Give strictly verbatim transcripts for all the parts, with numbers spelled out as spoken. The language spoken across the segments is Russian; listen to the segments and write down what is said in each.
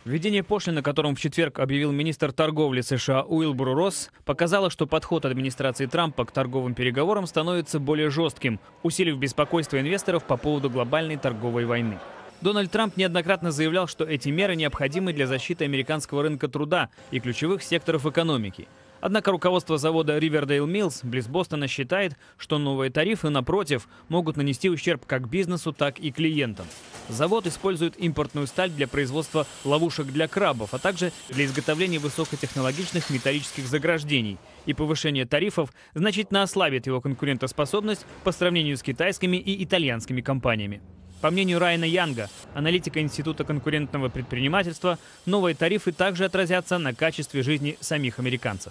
Введение пошлин, о котором в четверг объявил министр торговли США Уилбур Росс, показало, что подход администрации Трампа к торговым переговорам становится более жестким, усилив беспокойство инвесторов по поводу глобальной торговой войны. Дональд Трамп неоднократно заявлял, что эти меры необходимы для защиты американского рынка труда и ключевых секторов экономики. Однако руководство завода Ривердейл Миллс близ Бостона считает, что новые тарифы, напротив, могут нанести ущерб как бизнесу, так и клиентам. Завод использует импортную сталь для производства ловушек для крабов, а также для изготовления высокотехнологичных металлических заграждений. И повышение тарифов значительно ослабит его конкурентоспособность по сравнению с китайскими и итальянскими компаниями. По мнению Райана Янга, аналитика Института конкурентного предпринимательства, новые тарифы также отразятся на качестве жизни самих американцев.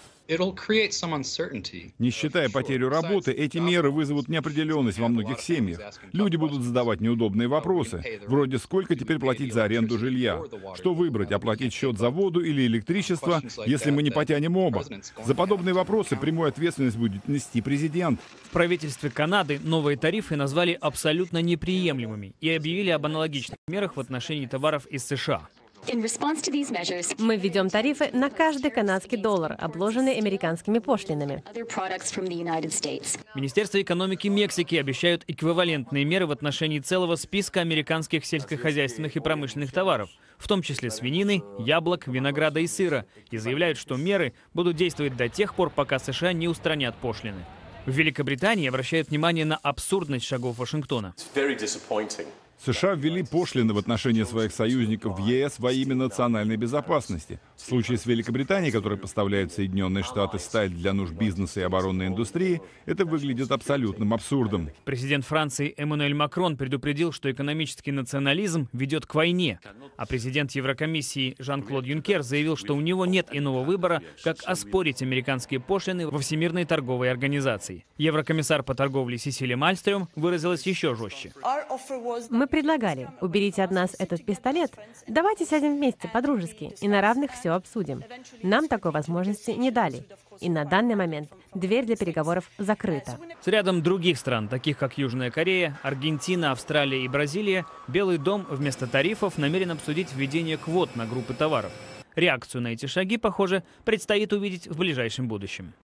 Не считая потерю работы, эти меры вызовут неопределенность во многих семьях. Люди будут задавать неудобные вопросы, вроде сколько теперь платить за аренду жилья, что выбрать, оплатить счет за воду или электричество, если мы не потянем оба. За подобные вопросы прямую ответственность будет нести президент. В правительстве Канады новые тарифы назвали абсолютно неприемлемыми и объявили об аналогичных мерах в отношении товаров из США. Мы введем тарифы на каждый канадский доллар, обложенный американскими пошлинами. Министерство экономики Мексики обещают эквивалентные меры в отношении целого списка американских сельскохозяйственных и промышленных товаров, в том числе свинины, яблок, винограда и сыра, и заявляют, что меры будут действовать до тех пор, пока США не устранят пошлины. В Великобритании обращают внимание на абсурдность шагов Вашингтона. США ввели пошлины в отношении своих союзников в Е С во имя национальной безопасности. В случае с Великобританией, которая поставляет в Соединенные Штаты сталь для нужд бизнеса и оборонной индустрии, это выглядит абсолютным абсурдом. Президент Франции Эммануэль Макрон предупредил, что экономический национализм ведет к войне. А президент Еврокомиссии Жан-Клод Юнкер заявил, что у него нет иного выбора, как оспорить американские пошлины во Всемирной торговой организации. Еврокомиссар по торговле Сесилия Мальмстрём выразилась еще жестче. Мы предлагали, уберите от нас этот пистолет, давайте сядем вместе по-дружески и на равных все обсудим. Нам такой возможности не дали. И на данный момент дверь для переговоров закрыта. С рядом других стран, таких как Южная Корея, Аргентина, Австралия и Бразилия, Белый дом вместо тарифов намерен обсудить введение квот на группы товаров. Реакцию на эти шаги, похоже, предстоит увидеть в ближайшем будущем.